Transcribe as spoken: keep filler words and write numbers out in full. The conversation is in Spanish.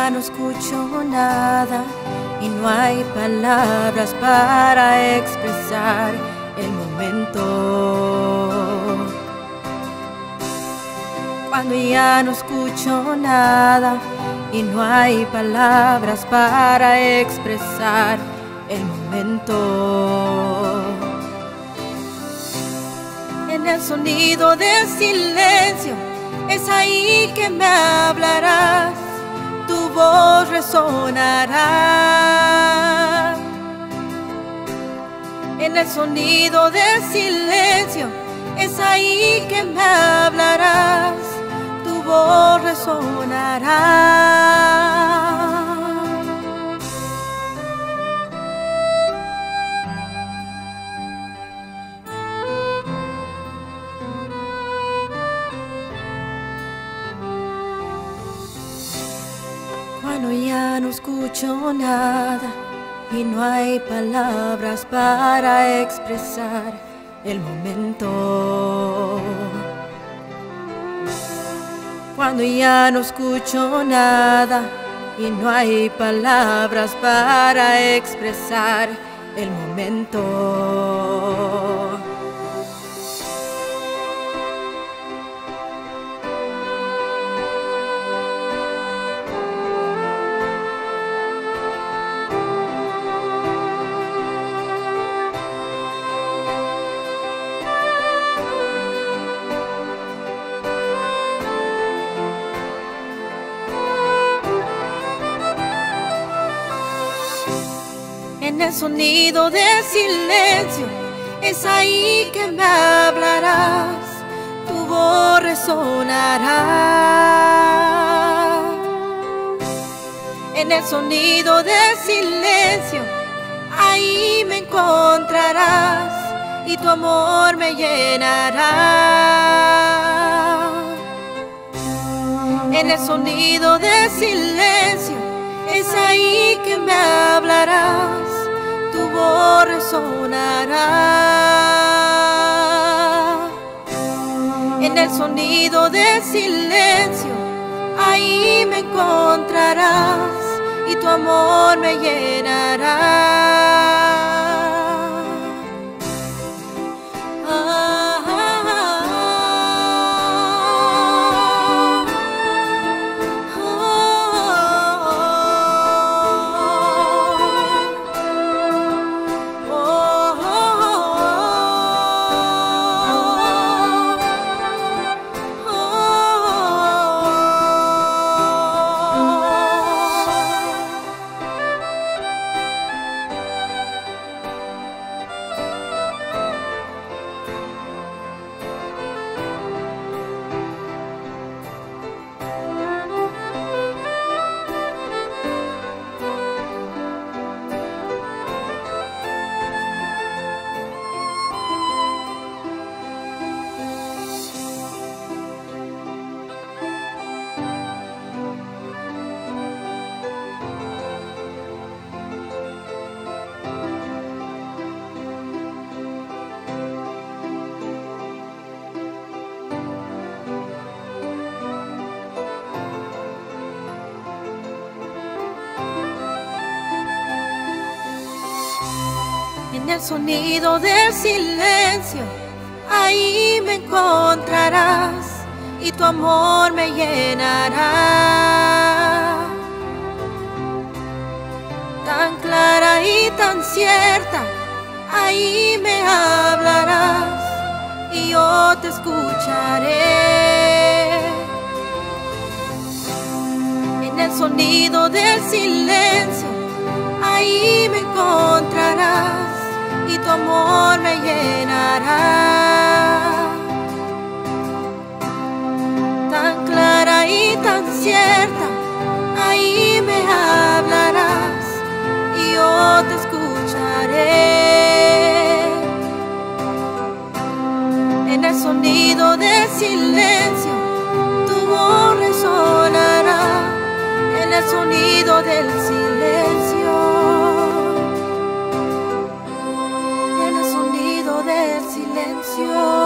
ya no escucho nada y no hay palabras para expresar el momento. Cuando ya no escucho nada y no hay palabras para expresar el momento. En el sonido del silencio es ahí que me hablarás, tu voz resonará. En el sonido del silencio es ahí que me hablarás, tu voz resonará. Cuando ya no escucho nada y no hay palabras para expresar el momento. Cuando ya no escucho nada y no hay palabras para expresar el momento. En el sonido del silencio es ahí que me hablarás, tu voz resonará. En el sonido del silencio ahí me encontrarás y tu amor me llenará. En el sonido del silencio es ahí que me hablarás, tu voz resonará. En el sonido del silencio ahí me encontrarás y tu amor me llenará. En el sonido del silencio ahí me encontrarás y tu amor me llenará. Tan clara y tan cierta ahí me hablarás y yo te escucharé. En el sonido del silencio ahí me encontrarás y tu amor me llenará. Tan clara y tan cierta ahí me hablarás y yo te escucharé. En el sonido del silencio tu voz resonará. En el sonido del silencio, en el sonido del silencio.